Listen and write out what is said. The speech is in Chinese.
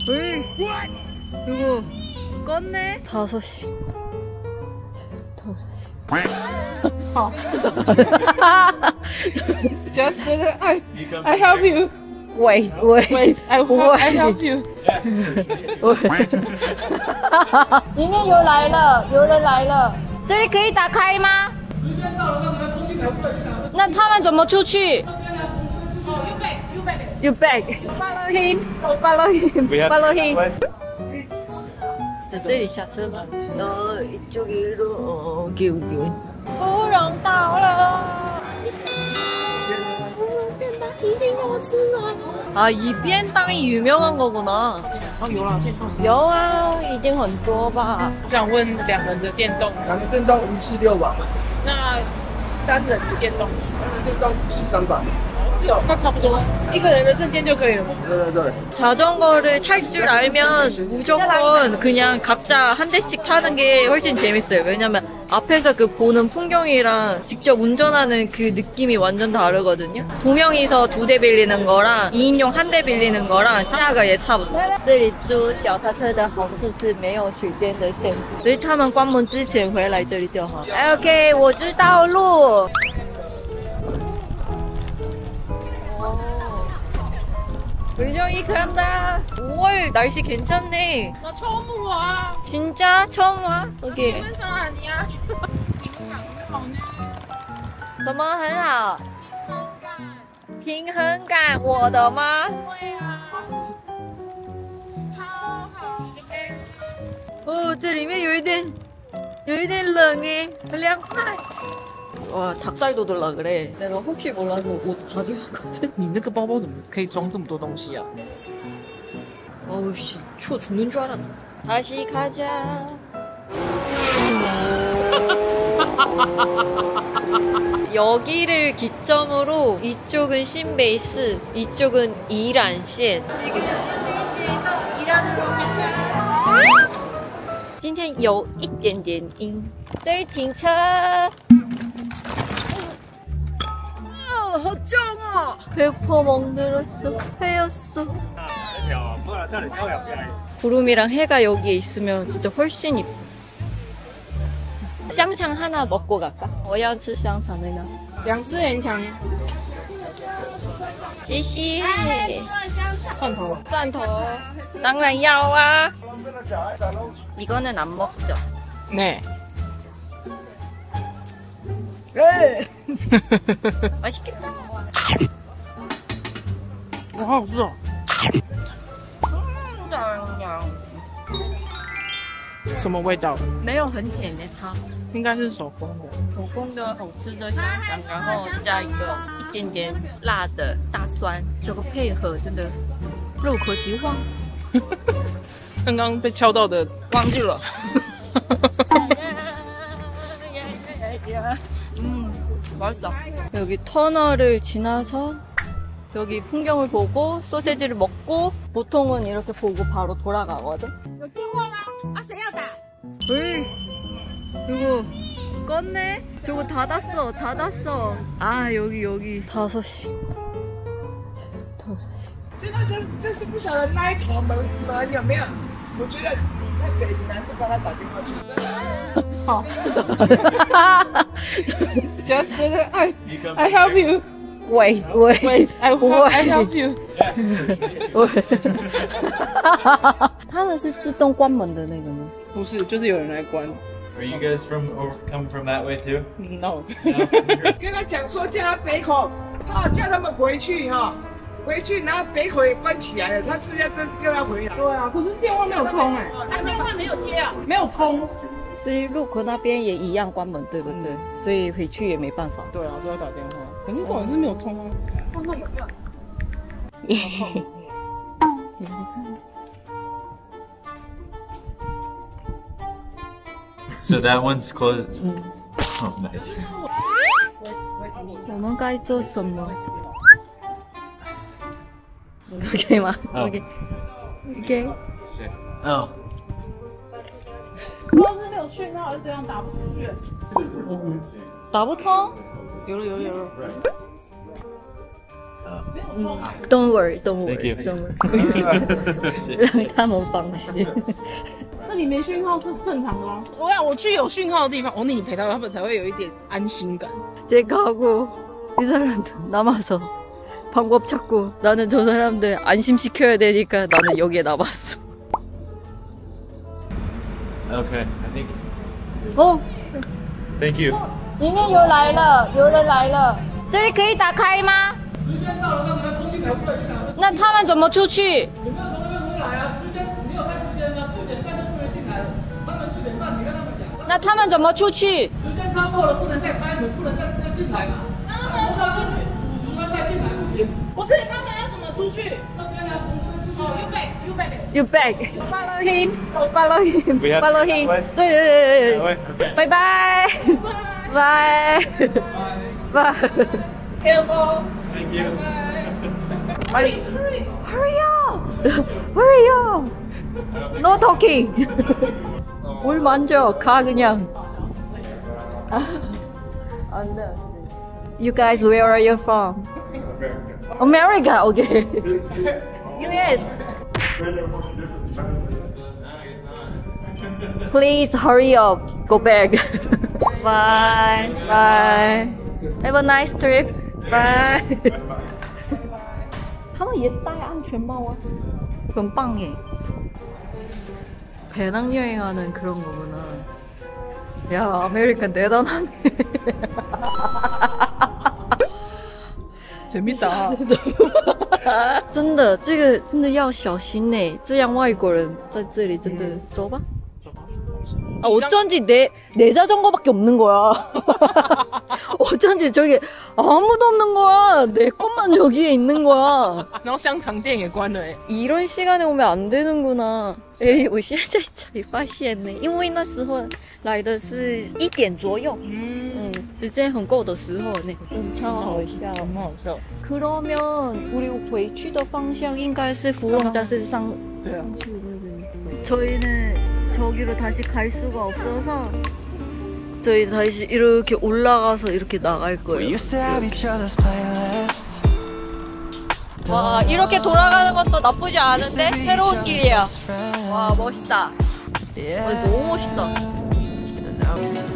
왜? 이거 껐네? 5시. Just I help you. Wait, I help you. 里面有来了，有人来了。这里可以打开吗？ 时间到了，那你要冲进来，不能进来。 那他们怎么出去哦，you back. ？You back. Follow him. Follow him. Follow him. 在这里下车吧。이쪽으로 여기. 芙蓉到了。便当一定要吃啊！이便当이 유명한 거구나. 哦，有啦，电动。 有啊，一定很多吧？ 我想问2人的电动 2个电动146吧， 那3人的电动 3个电动13吧。 是哦，那差不多1个人的证件就可以了吗？ 对。 자전거를 탈 줄 알면 무조건 그냥 각자 한 대씩 타는 게 훨씬 재밌어요. 왜냐면 앞에서 그 보는 풍경이랑 직접 운전하는 그 느낌이 완전 다르거든요. 2명이서 2대 빌리는 거랑 2인용 1대 빌리는 거랑价格也差不多。这里租脚踏车的好处是没有时间的限制，所以他们关门之前回来这里就好。OK， 我知道路。 물정이 그런다. 5월 날씨 괜찮네. 나 처음 와. 진짜 처음 와? 여기. 사람 아니야? 什么很好？平衡感，我的吗？ 对啊，超好。 哦，这里面有一点冷诶，很凉快。 와 닭살도 들라 그래. 내가 혹시 몰라서 옷 가져왔거든. 你那个包包怎么可以装这么多东西啊？ 어우 씨, 초 죽는 줄 알았네. 다시 가자. 여기를 기점으로 이쪽은 신베이스, 이쪽은 이란시. 지금 신베이스에서 이란으로 갈까? 今天有一点点阴。这里停车。 好重哦！ 100% 멍들었어. 새였어. 구름이랑 해가 여기에 있으면 진짜 훨씬 이뻐. 香肠 하나 먹고 갈까? 我要吃香肠的呢。 2只很强。 谢谢。 蒜头。 蒜头，当然要啊。 이거는 안 먹죠? 네. 맛있겠다. 와, 好吃哦。什么味道？ 没有很甜的它， 应该是手工的。 手工的好吃的香肠，然后加一点点辣的大蒜，这个配合真的入口即化。 刚刚被敲到的忘记了。 맛있다. 여기 터널을 지나서 여기 풍경을 보고 소세지를 먹고 보통은 이렇게 보고 바로 돌아가거든. 왜? 이거 껐네? 저거 닫았어. 아 여기 5시. 现在这是不晓得那一头门有没有？我觉得你看谁男生帮他打电话去。 好。 Just I help you. Wait, I help you. 他们是自动关门的那个吗？ 不是，就是有人来关。 Are you guys come from that way too? No. 跟他讲说叫他北口，叫他们回去哈。 回去，然后北口也关起来了，他是不是要他回来？ 对啊，可是电话没有通哎， 他电话没有接啊， 没有通。 所以入口那边也一样关门，对不对？所以回去也没办法。 对啊，都要打电话，可是重点是没有通啊。看看有没有。 So that one's closed. Oh, nice. 我们该做什么？ 可以吗？ OK。 Oh. 不知道是没有讯号，还是这样打不出去。 打不通？ 有了。 Don't worry, don't worry, Thank you. don't worry. 让他们放心。 那里没讯号是正常的吗？我去有讯号的地方，你陪他们才会有一点安心感。 제가 하고 이 사람들 남아서 방법 찾고 나는 저 사람들 안심시켜야 되니까 나는 여기에 남았어. Okay, I think. 어, Thank you. 里面有来了，有人来了，这里可以打开吗？ 时间到了，那你们冲进来，不能进来。 那他们怎么出去？ 你们从那边出来啊？时间没有看时间了，4点半就不能进来了。他们4点半，你跟他们讲。 那他们怎么出去？ 时间超过了，不能再开门，不能再进来了。拖到这里50分再进来不行。 不是，他们要怎么出去？ 这边啊，从这边出去。 You back. You back. Follow him. Follow him. We have to Follow go him. that way? 对对对对 That way? Okay. 拜拜。拜。拜。 Careful. Thank you. Hurry up. Hurry up. No talking. 뭘 만져? 가 그냥. 안 돼. You guys, where are you from? America. Okay. US. Please hurry up. Go back. Bye. Bye. Have a nice trip. Bye. 他们也戴安全帽啊，很棒耶。 배낭여행하는 그런 거구나. 야, 아메리칸 대단하네. 재밌다. 真的，这个真的要小心呢。这样外国人在这里真的走吧。 아, 어쩐지 내 자전거밖에 없는 거야. 어쩐지 저기 아무도 없는 거야. 내 것만 여기에 있는 거야. 然后香肠店也关了哎。 이런 시간에 오면 안 되는구나. 에이, 我现在才发现呢，因为那时候来的是1点左右。时间很够的时候呢，真的超好笑。 很好笑。 그러면 우리 回去的方向应该是芙蓉站是上对啊。 저희는 저기로 다시 갈 수가 없어서 저희 다시 이렇게 올라가서 이렇게 나갈 거예요. 와, 이렇게 돌아가는 것도 나쁘지 않은데 새로운 길이야. 와, 멋있다. 와, 너무 멋있다.